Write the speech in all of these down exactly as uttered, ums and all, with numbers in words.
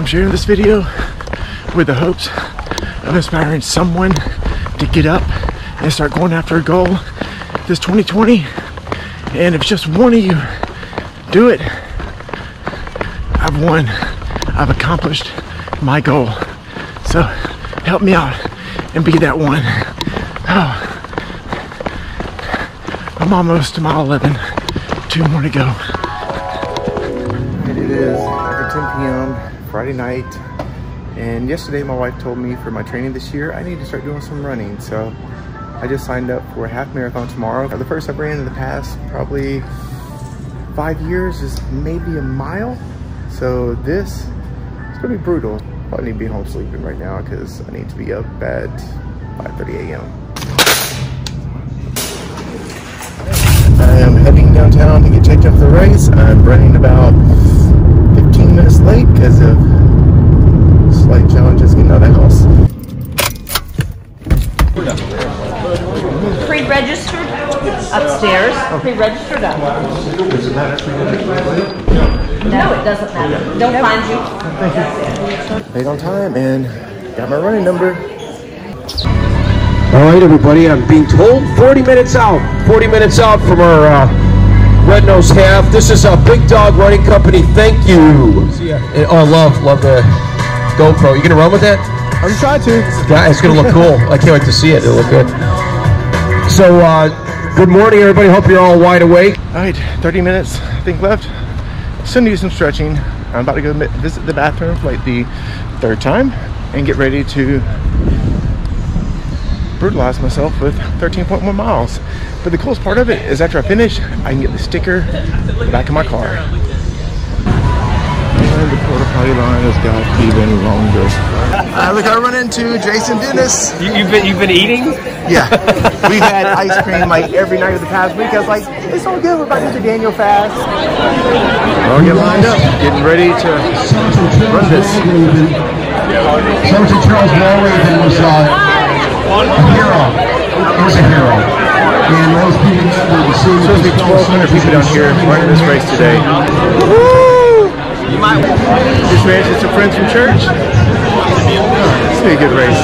I'm sharing this video with the hopes of inspiring someone to get up and start going after a goal this twenty twenty. And if just one of you do it, I've won. I've accomplished my goal. So help me out and be that one. Oh, I'm almost to mile eleven. Two more to go. It is after ten P M Friday night, and yesterday my wife told me for my training this year I need to start doing some running. So I just signed up for a half marathon tomorrow. The first I've ran in the past probably five years is maybe a mile. So this is gonna be brutal. Probably need to be home sleeping right now because I need to be up at five thirty A M I am heading downtown to get checked out for the race. I'm running about fifteen minutes late because of slight challenges getting out of the house. Pre-registered upstairs. Pre-registered up. Does it matter if we get late? No, it doesn't matter. Don't find you. Thank you. Late on time and got my running number. All right, everybody, I'm being told forty minutes out. forty minutes out from our uh, Red Nose half. This is a Big Dog Running Company. Thank you. And, oh, love, love the GoPro. You gonna run with that? I'm trying to. Yeah, it's gonna look cool. I can't wait to see it. It'll look good. So, uh, good morning, everybody. Hope you're all wide awake. All right, thirty minutes, I think, left. Still need some stretching. I'm about to go visit the bathroom for like the third time and get ready to brutalize myself with thirteen point one miles. But the coolest part of it is after I finish, I can get the sticker in the back of my car. And the porta potty line has got even longer. Uh, look, I run into Jason Dennis. You, you've been you've been eating? Yeah, we've had ice cream like every night of the past week. I was like, it's all good. We're about to do the Daniel fast. I'll get lined up, getting ready to run this. Sergeant Charles Walraven was uh, a hero. He was a hero. And most people remember the scene. Supposed to be twelve hundred people down here running this race today. Woohoo! You might just ran into some friends from church. It's gonna be a good race.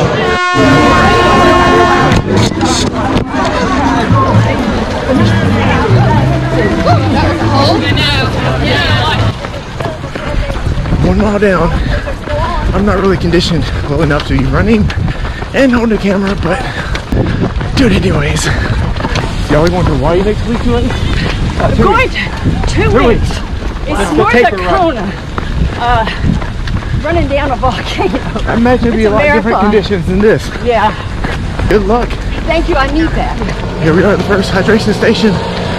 One mile down. I'm not really conditioned well enough to be running and holding the camera, but do it anyways. Y'all wonder why you next week, Julie? Uh, two going weeks. Two, two weeks. weeks. It's North Dakota. Uh, running down a volcano. I imagine it'd be a, a lot marathon. different conditions than this. Yeah. Good luck. Thank you, I need that. Here we are at the first hydration station.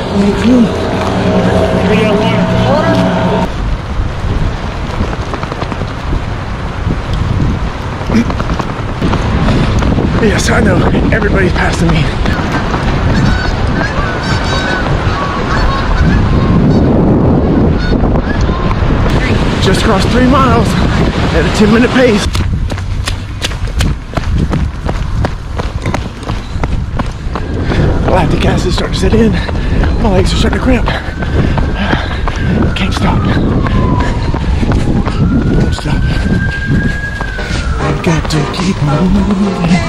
Yes, I know. Everybody's passing me. Just crossed three miles at a ten minute pace. Lactic acid starting to set in. My legs are starting to cramp. Can't stop. Won't stop. I've got to keep on moving.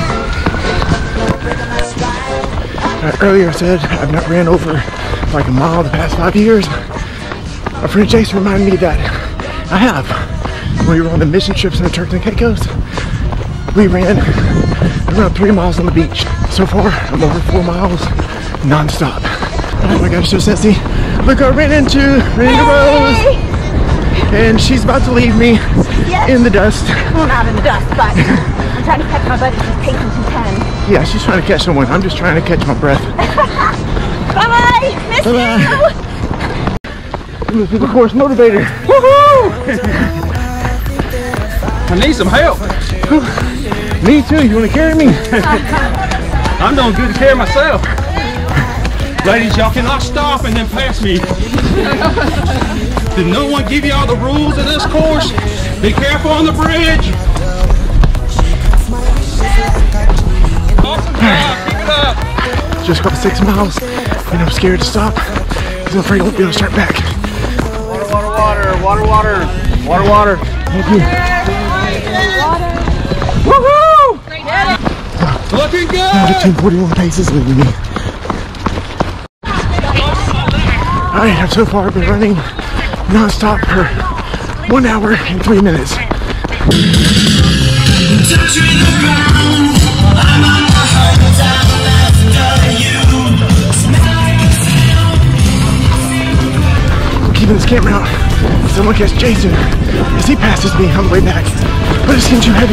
Uh, earlier I said I've not ran over like a mile the past five years. My friend Jason reminded me that I have. When we were on the mission trips in the Turks and Caicos, we ran around three miles on the beach. So far, I'm over four miles non-stop. Oh my gosh, so sexy. Look, I ran into Miranda Rose, and she's about to leave me yes. in the dust. Well, not in the dust, but I'm trying to catch my buddy. She's pacing to ten. Yeah, she's trying to catch someone. I'm just trying to catch my breath. Bye-bye. Miss Bye-bye. you. This is the course motivator. Woohoo! I need some help. Me too. You want to carry me? I'm doing good to carry myself. Ladies, y'all cannot stop and then pass me. Did no one give you all the rules of this course? Be careful on the bridge. Awesome job. Keep it up. Just got six miles, and I'm scared to stop because I'm afraid I won't be able to start back. Water, water, water, water, water, water, water. Thank you. Woohoo! Looking good! fifteen forty-one paces leading me. Alright, I've so far been running non-stop for one hour and three minutes. I'm keeping this camera out. Someone catch Jason as he passes me on the way back. But it's getting too heavy.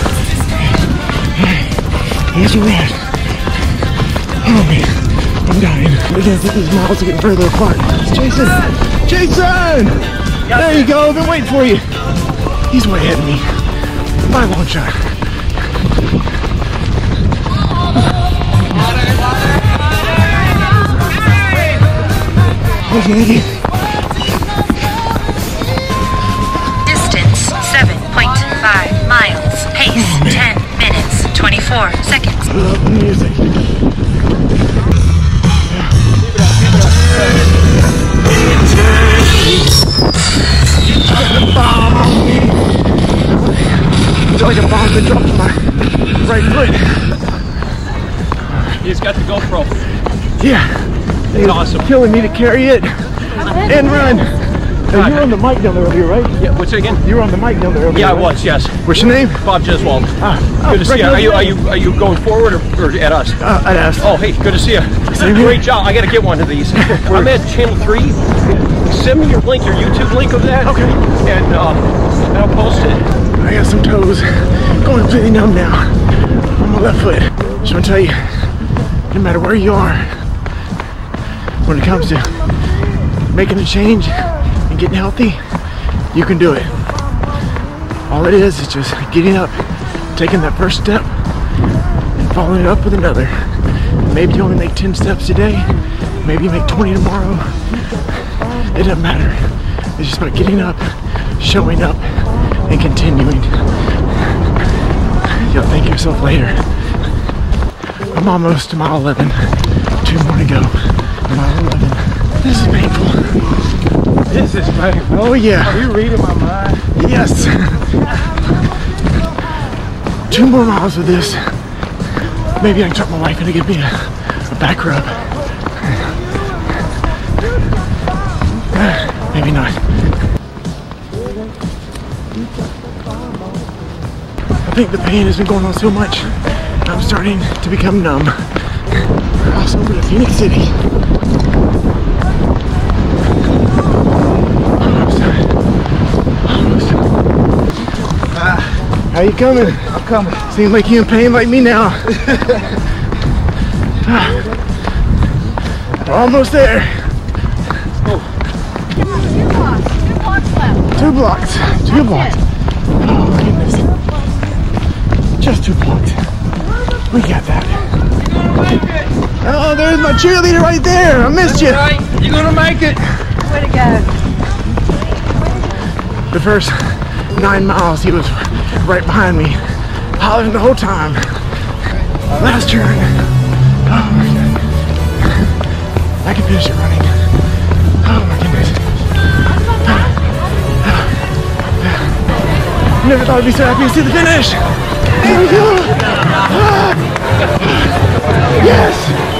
Here's your man. Oh man, I'm dying. I can't think these miles are getting further apart. It's Jason! Jason! There you go, I've been waiting for you. He's way ahead of me. By a long shot. Thank you, thank you. Distance seven point five miles. Pace Oh, ten minutes, twenty-four seconds. I love the music. It's like a bomb that dropped my right foot. He's got the GoPro. Yeah. It's awesome. Killing me to carry it and run. Hey, you were on the mic down there earlier, right? Yeah, what's it again? You were on the mic down there earlier. Yeah, I right? was, yes. What's your name? Bob Jeswald. Ah, Good to see you. Are you, are you? you are you going forward or, or at us? Uh, I'd ask. Oh, hey, good to see you. Same here. Great job. I got to get one of these. I'm at channel three. Send me your link, your YouTube link of that. Okay. And uh, I'll post it. I got some toes going completely numb now on my left foot. Just want to tell you, no matter where you are, when it comes to making a change and getting healthy, you can do it. All it is is just getting up, taking that first step, and following it up with another. Maybe you only make ten steps today, maybe you make twenty tomorrow. It doesn't matter. It's just about getting up, showing up, and continuing. You'll thank yourself later. I'm almost to mile eleven. Two more to go. Mile eleven. This is painful. This is painful. Oh yeah. Are you reading my mind? Yes. Two more miles of this. Maybe I can talk my wife into give me a, a back rub. Maybe not. I think the pain has been going on so much, I'm starting to become numb. Cross over to Phoenix City. Almost. Almost. Ah, how you coming? I'm coming. Seems like you in pain like me now. Ah, we're almost there. Two blocks. Two blocks. Oh my goodness. Just two blocks. We got that. Oh, there's my cheerleader right there. I missed you. Right, you're gonna make it. Way to go. The first nine miles, he was right behind me, hollering the whole time. Last turn. Oh my God. I can finish it running. Oh my goodness. Never thought I'd be so happy to see the finish. There we go. Ah. Yes.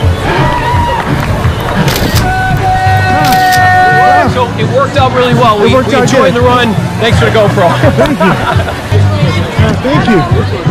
So it worked out really well. We, we worked out enjoyed good. the run. Thanks for the GoPro. Thank you. Uh, thank you.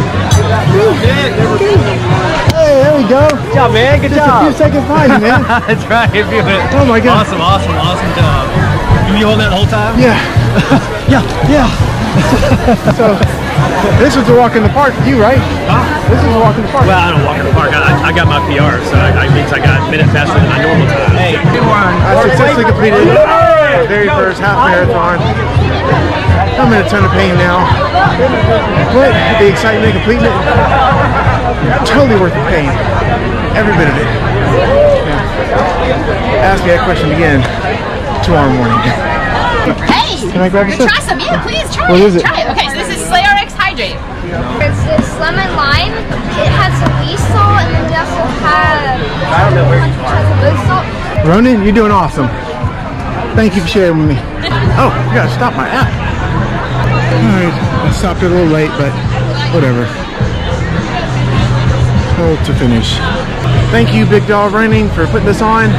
Hey, there we go. Good job, man. Good Just a few job. seconds behind you, man. That's right. Oh my God. Awesome, awesome, awesome job. You holding that the whole time? Yeah. Yeah, yeah. So, this was a walk in the park for you, right? This is a walk in the park. Well, I don't walk in the park. I, I got my P R, so that means I got a minute faster than my normal time. Hey, I successfully completed the very first half marathon. I'm in a ton of pain now, but the excitement of completing it, totally worth the pain. Every bit of it. Yeah. Ask me that question again tomorrow morning. Hey! Can I grab a sip? Try some, yeah, please try What it. is it? Try it. Okay, so this is Slayer X Hydrate. It's this lemon lime. It has a sea salt and then we also have I don't know where you are. blue salt. Ronan, you're doing awesome. Thank you for sharing with me. Oh, I gotta stop my app. Alright, I stopped a little late, but whatever. Hold to finish. Thank you, Big Dog Running, for putting this on.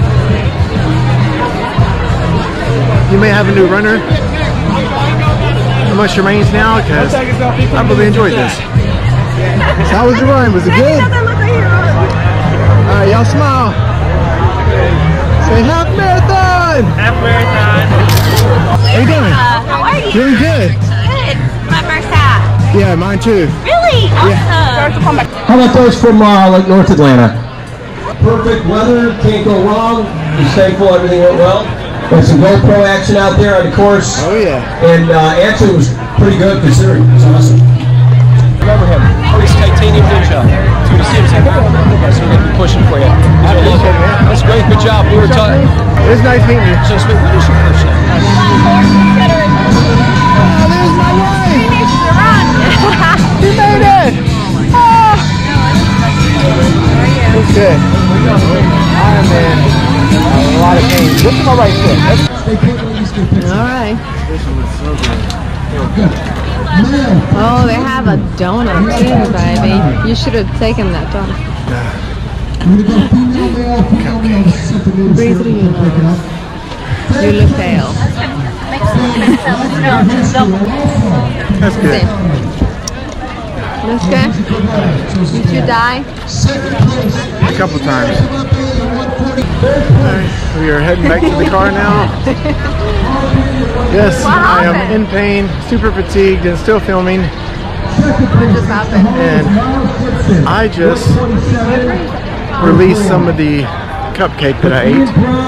You may have a new runner amongst your mains now, because I really enjoyed this. So how was your run? Was it good? Alright, y'all smile. Say half marathon! Half marathon. How you doing? How are you? Doing good. Good. My first half. Yeah, mine too. Really? Awesome. How about those from uh, like North Atlanta? Perfect weather, can't go wrong. Just thankful everything went well. There's some GoPro action out there on the course. Oh yeah. And uh, actually it was pretty good considering. It was awesome. Remember him. This titanium ninja. So you see him say, that's what we'll be pushing for you. That's great. Good job. We were talking. It was nice meeting you. Just wait, what is your first name? Oh, there's my wife! You made it! Oh. It's good. I am in a lot of pain. Look at my right foot. Alright. This one was so good. Oh, they have a donut too, baby. You should have taken that donut. Breathe through your nose. You look pale. That's good. That's good? Did you die? A couple times. Right, we are heading back to the car now. Yes, I am in pain, super fatigued, and still filming. What just happened? And I just released some of the cupcake that I ate.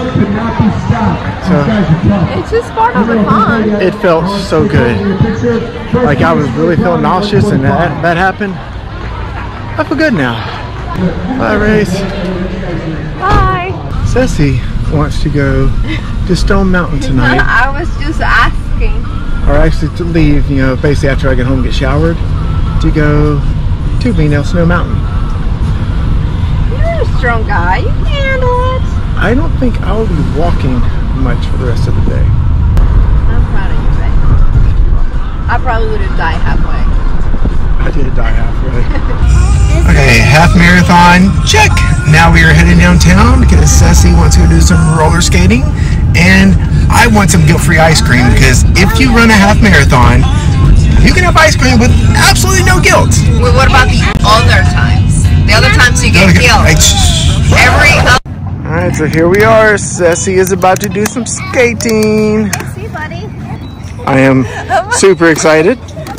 So It's just part of the fun. it felt so good. Like I was really feeling nauseous, and that, that happened. I feel good now. Bye, Race. Bye. Ceci wants to go to Stone Mountain tonight. I was just asking. Or actually to leave, you know, basically after I get home and get showered, to go to Beano Snow Mountain. You're a strong guy. You can handle it. I don't think I will be walking much for the rest of the day. I'm proud of you, babe. I probably would have died halfway. I did die halfway. Okay, half marathon, check. Now we are heading downtown because Ceci wants to go do some roller skating, and I want some guilt-free ice cream because if you run a half marathon, you can have ice cream with absolutely no guilt. Well, what about the other times? The other times you get guilt. Every other. All right, so here we are. Ceci is about to do some skating. See, buddy. I am super excited.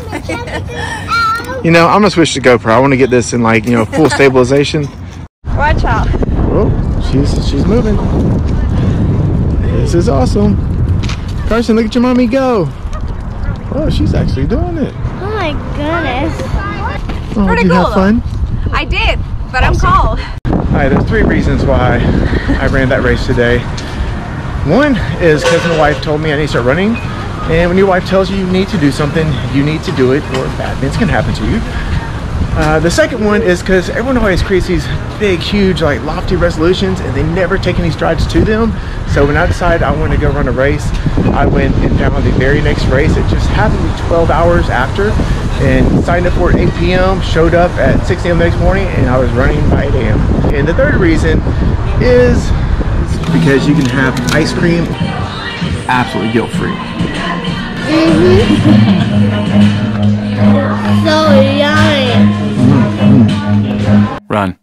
You know, I'm gonna switch to GoPro. I want to get this in like, you know, full stabilization. Watch out. Oh, she's she's moving. This is awesome. Carson, look at your mommy go. Oh, she's actually doing it. Oh my goodness. Oh, Pretty did you cool, have fun? I did, but I'm cold. All right, there's three reasons why I ran that race today. One is because my wife told me I need to start running. And when your wife tells you you need to do something, you need to do it, or bad things can happen to you. Uh, the second one is because everyone always creates these big, huge, like lofty resolutions, and they never take any strides to them. So when I decided I wanted to go run a race, I went and found the very next race. It just happened to be twelve hours after, and signed up for it at eight P M, showed up at six A M the next morning, and I was running by eight A M And the third reason is because you can have ice cream absolutely guilt-free. Mm-hmm. So yummy. Run.